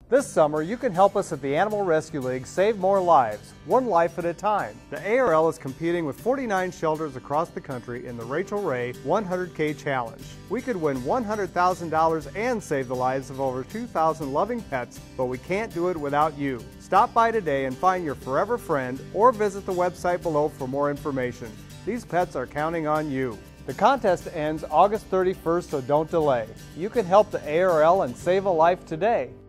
This summer, you can help us at the Animal Rescue League save more lives, one life at a time. The ARL is competing with 49 shelters across the country in the Rachael Ray 100K Challenge. We could win $100,000 and save the lives of over 2,000 loving pets, but we can't do it without you. Stop by today and find your forever friend or visit the website below for more information. These pets are counting on you. The contest ends August 31st, so don't delay. You can help the ARL and save a life today.